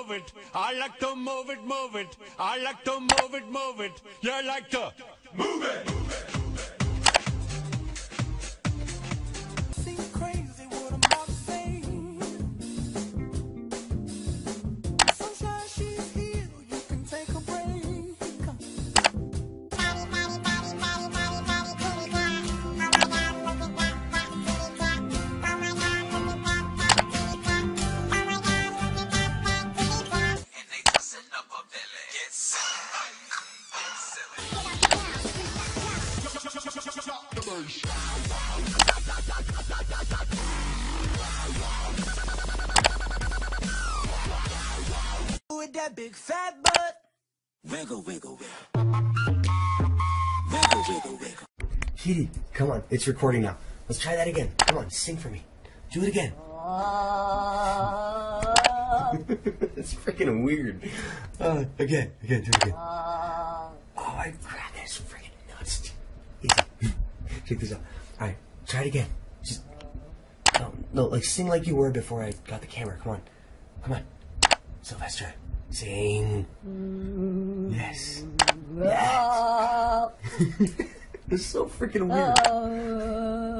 move it. I like to move it, move it. I like to move it, move it. You like to move it. Seems crazy what I'm about to say. Sunshine, she's here. You can take a break. With that big fat butt. Wiggle, wiggle, wiggle. Wiggle, wiggle, wiggle. Kitty, come on, it's recording now. Let's try that again. Come on, sing for me. Do it again. It's freaking weird. Again, do it again. Oh my god, that's freaking nuts. Easy. Check this out. Alright, try it again. Just, no, like sing like you were before I got the camera. Come on. Sylvester, sing. Yes. It's so freaking weird.